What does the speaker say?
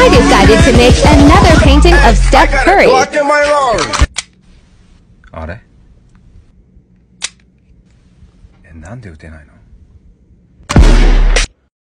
I decided to make another painting of Steph Curry. あれ？なんで打てないの？